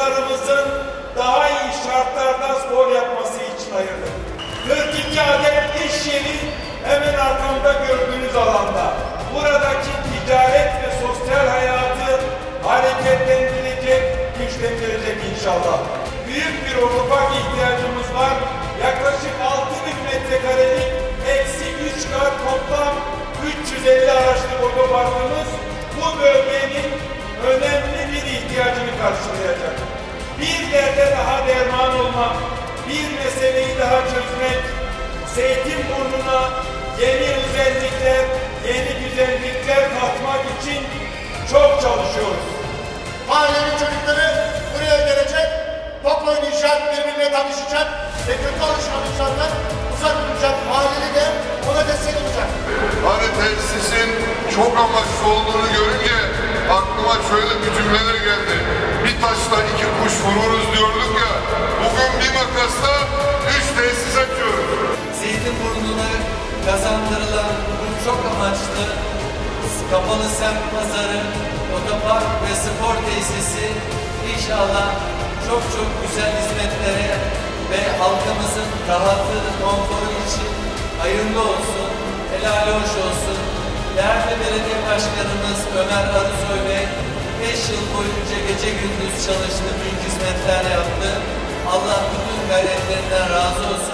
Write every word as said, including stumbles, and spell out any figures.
çocuklarımızın daha iyi şartlarda spor yapması için ayırdık. kırk iki adet iş yeri hemen arkamda gördüğünüz alanda. Buradaki ticaret ve sosyal hayatı hareketlendirecek, güçlendirecek inşallah. Büyük bir otopark ihtiyacımız var. Yaklaşık altı bin metrekarelik eksi üç kat toplam üç yüz elli araçlık otoparkımız bu bölgenin önemli bir ihtiyacını karşılayacak. Bir derde daha derman olmak, bir meseleyi daha çözmek, Zeytinburnu'na yeni özellikler, yeni güzellikler katmak için çok çalışıyoruz. Mahallenin çocukları buraya gelecek, top oynayacak, birbirine tanışacak ve kötü alışkanlıklardan uzak duracak. Mahalleli de ona destek olacak. Hani tesisin çok amaçlı olduğunu görünce aklıma şöyle bir cümleler geldi. Bir taşla iki kuş vururuz diyorduk ya. Bugün bir makasla üç tesis açıyoruz. Zeytinburnu'na kazandırılan bu çok amaçlı kapalı semt pazarı, otopark ve spor tesisi inşallah çok çok güzel hizmetlere ve halkımızın rahatı, konforu için hayırlı olsun, helal hoş olsun. Değerli Belediye Başkanımız Ömer Arısoy Bey beş yıl boyunca gece gündüz çalıştı, büyük hizmetler yaptı. Allah bütün gayretlerinden razı olsun.